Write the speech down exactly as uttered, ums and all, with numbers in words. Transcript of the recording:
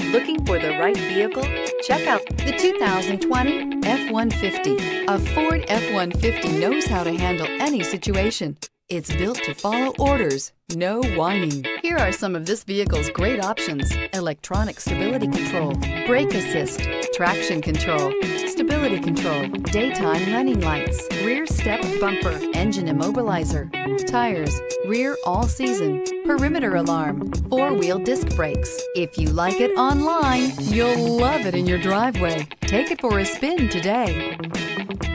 Looking for the right vehicle? Check out the two thousand twenty F one fifty. A Ford F one fifty knows how to handle any situation. It's built to follow orders, no whining. Here are some of this vehicle's great options: electronic stability control, brake assist, traction control, stability control, daytime running lights, rear step bumper, engine immobilizer, tires, rear all-season, perimeter alarm, four-wheel disc brakes. If you like it online, you'll love it in your driveway. Take it for a spin today.